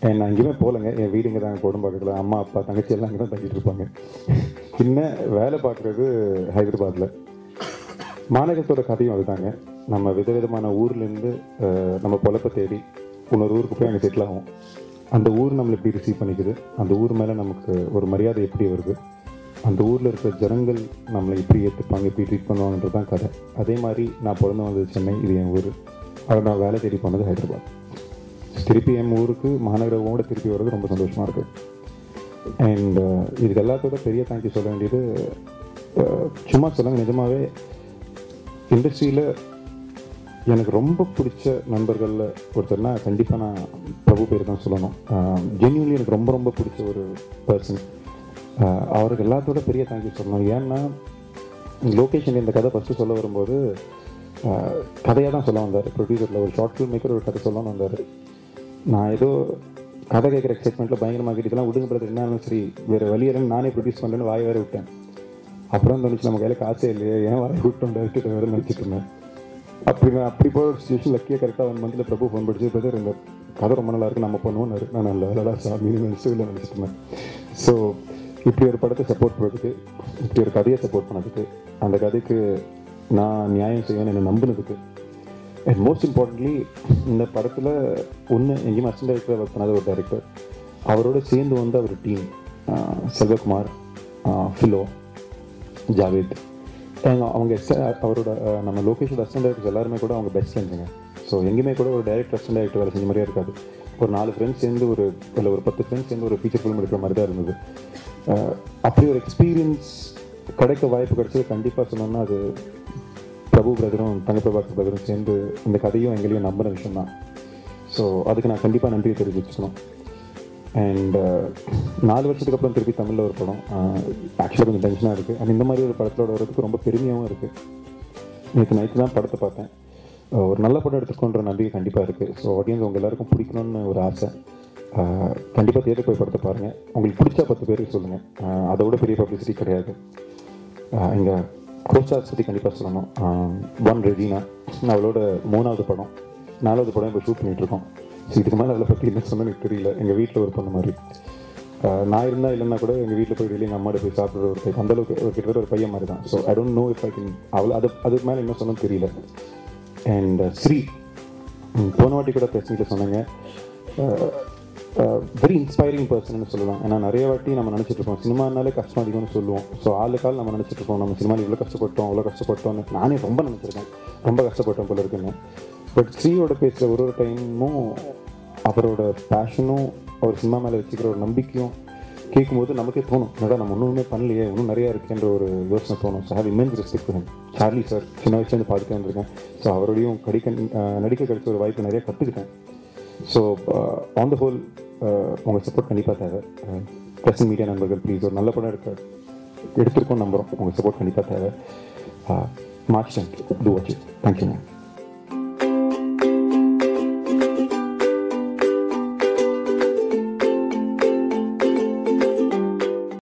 நான் எங்கேயுமே போகலைங்க. என் வீடு இங்கே தான் கோடம்பாக்கத்தில். அம்மா அப்பா தங்கச்சி எல்லாம் இங்கே தான் தங்கிட்டு இருப்பாங்க. இன்னும் வேலை பார்க்குறது ஹைதராபாத்தில். மாநகரத்தோட கதையும் அதுதாங்க. நம்ம விதவிதமான ஊர்லேருந்து நம்ம பொழப்பை தேடி இன்னொரு ஊருக்கு போய் அங்கே செட்டில் ஆகும். அந்த ஊர் நம்மளை எப்படி ரிசீவ் பண்ணிக்குது, அந்த ஊர் மேலே நமக்கு ஒரு மரியாதை எப்படி வருது, அந்த ஊரில் இருக்கிற ஜனங்கள் நம்மளை எப்படி ஏற்றுப்பாங்க, எப்படி ட்ரீட் பண்ணுவாங்கன்றது தான் கதை. அதே மாதிரி நான் பிறந்து வந்தது சென்னை, இது என் ஊர். அதை நான் வேலை தேடி போனது ஹைதராபாத். திருப்பி என் ஊருக்கு மாநகரோட திருப்பி வர்றது ரொம்ப சந்தோஷமாக இருக்குது. அண்ட் இதுக்கு எல்லாத்தோட பெரிய தேங்க்யூ சொல்ல வேண்டியது, சும்மா சொல்லுங்க, நிஜமாகவே இண்டஸ்ட்ரியில் எனக்கு ரொம்ப பிடிச்ச நண்பர்களில் ஒருத்தர்னா கண்டிப்பாக நான் பிரபு பேர் தான் சொல்லணும். ஜென்யூன்லி எனக்கு ரொம்ப ரொம்ப பிடிச்ச ஒரு பர்சன். அவருக்கு எல்லாத்தோட பெரிய தேங்க்யூ சொல்லணும். ஏன்னா லொக்கேஷன் இந்த கதை ஃபஸ்ட்டு சொல்ல வரும்போது கதையாக தான் சொல்ல வந்தார். ப்ரொடியூசரில் ஒரு ஷார்ட் ஃபில்ம் மேக்கர் ஒரு கதை சொல்லணும்னு வந்தார். நான் ஏதோ கதை கேட்குற எக்ஸைட்மெண்ட்டில் பயங்கரமாக இதெல்லாம் விடுங்க பிரதர், என்னாலும் சரி வேறு வழியெல்லாம் நானே ப்ரொடியூஸ் பண்ணுறேன்னு வாய் வேறு விட்டேன். அப்புறம் தோணுச்சு நம்ம கையில் காசே இல்லையே, ஏன் வாய் விட்டோம் டேரக்டர் வேறு நினச்சிட்டு இருந்தேன். அப்படி போய் ஒரு சுச்சுவேஷன் லக்கியாக கரெக்டாக 1 மந்தில் பிரபு ஃபோன் படிச்சு பிரதர் இந்த கதை ரொம்ப நல்லா இருக்குது, நம்ம பண்ணுவோன்னு இருக்கு. நான் நல்லா சாமி நினச்சிட்டு இல்லை நினச்சிட்டு இருந்தேன். ஸோ இப்படி ஒரு படத்தை சப்போர்ட் பண்ணுறதுக்கு, இப்படி ஒரு கதையை சப்போர்ட் பண்ணதுக்கு, அந்த கதைக்கு நான் நியாயம் செய்வேன்னு என்னை நம்பினதுக்கு, அண்ட் மோஸ்ட் இம்பார்ட்டன்ட்லி இந்த படத்தில் எங்கேயுமே அசிஸ்டன்ட் டைரக்டராக ஒர்க் பண்ணாத ஒரு டைரக்டர், அவரோட சேர்ந்து வந்து அவர் டீம் செல்வகுமார், ஃபிலோ, ஜாவேத், அவங்க அவரோட நம்ம லொக்கேஷன் அசிஸ்டன்ட் டைரக்டர்ஸ் எல்லாருமே கூட அவங்க பெஸ்ட் ஃப்ரெண்ட்ஸுங்க. ஸோ எங்கேயுமே கூட ஒரு டைரக்டர் அசிஸ்டன்ட் டைரக்டர் வேலை செஞ்ச மாதிரியே இருக்காது. ஒரு 4 ஃப்ரெண்ட்ஸ் சேர்ந்து ஒரு 10 ஃப்ரெண்ட்ஸ் சேர்ந்து ஒரு ஃபீச்சர் ஃபிலிம் எடுக்கிற மாதிரி தான் இருந்தது. அப்படி ஒரு எக்ஸ்பீரியன்ஸ் கிடைக்க வாய்ப்பு கிடைச்சது கண்டிப்பாக சொன்னோம்னா அது பிரபு பிரதரும் தங்கப்பிரபாகர் பிரதரும் சேர்ந்து இந்த கதையும் எங்களையும் நம்பின விஷயம் தான். ஸோ அதுக்கு நான் கண்டிப்பாக நன்றியை தெரிவிச்சுக்கணும். அண்ட் 4 வருஷத்துக்கு அப்புறம் திருப்பி தமிழில் ஒரு படம் ஆக்சுவலாக கொஞ்சம் டென்ஷனாக இருக்குது. அண்ட் இந்த மாதிரி ஒரு படத்தோட வரதுக்கு ரொம்ப பெருமையாகவும் இருக்குது. நேற்று நைட்டு தான் படத்தை பார்த்தேன். ஒரு நல்ல படம் எடுத்துக்கோன்ற நம்பிக்கை கண்டிப்பாக இருக்குது. ஸோ ஆடியன்ஸ் உங்கள் எல்லாருக்கும் பிடிக்கணும்னு ஒரு ஆசை. கண்டிப்பாக தேட்டர் போய் படத்தை பாருங்கள். உங்களுக்கு பிடிச்சா 10 பேருக்கு சொல்லுங்கள். அதோட பெரிய பப்ளிசிட்டி கிடையாது. இங்கே கோஸ்டார்ஸ் பற்றி கண்டிப்பாக சொல்லணும். 1 ரெஜினா, அவளோட 3வது படம், 4வது படம் இப்போ ஷூட் பண்ணிகிட்ருக்கோம். ஸோ இதுக்கு மேலே அவளை பற்றி என்ன சொன்னால் எனக்கு தெரியல. எங்கள் வீட்டில் ஒரு பொண்ணு மாதிரி. நான் இருந்தால் இல்லைன்னா கூட எங்கள் வீட்டில் போய் டெய்லி எங்கள் அம்மாட்ட போய் சாப்பிட்ற ஒரு டைப், அந்தளவுக்கு கிட்டத்தட்ட ஒரு பையன் மாதிரி தான். So I don't know if I can அதுக்கு மேலே என்ன சொன்னோன்னு தெரியல. அண்ட் ஸ்ரீ போன வாட்டி கூட பிரச்சனையில் சொன்னாங்க, வெரி இன்ஸ்பைரிங் பர்சன்னு சொல்லலாம். ஏன்னா நிறைய வாட்டி நம்ம நினச்சிட்ருக்கோம் சினிமானாலே கஷ்டம் அதிகம்னு சொல்லுவோம். ஸோ ஆளுக்கால் நம்ம நினச்சிட்ருக்கோம் நம்ம சினிமாவில் இவ்வளோ கஷ்டப்பட்டோம் அவ்வளோ கஷ்டப்பட்டோன்னு. நானே ரொம்ப நினச்சிருக்கேன், ரொம்ப கஷ்டப்பட்டோம் போல இருக்குன்னு. பட் ஸ்ரீயோட பேசுகிற ஒரு டைமும் அவரோட பேஷனும் அவர் சினிமா மேலே வச்சுக்கிற ஒரு நம்பிக்கையும் கேட்கும்போது நமக்கே தோணும், என்னடா நம்ம ஒன்றுமே பண்ணலையே, இன்னும் நிறையா இருக்குன்ற ஒரு யோசனை தோணும். So have immense respect for him. Charlie sir சின்ன வயசுலேருந்து பார்த்துட்டே வந்திருக்கேன். ஸோ அவரோடையும் நடிக்க கிடைச்ச ஒரு வாய்ப்பு நிறையா கற்றுக்கிட்டேன். ஸோ ஆன் த ஹோல் உங்கள் சப்போர்ட் கண்டிப்பாக தேவை. ப்ரெஸ் மீடியா நண்பர்கள் ப்ளீஸ், ஒரு நல்ல படம் எடுத்திருக்கோம் நம்புகிறோம். உங்கள் சப்போர்ட் கண்டிப்பாக தேவை. March 10 to watch it. Thank you ma'am.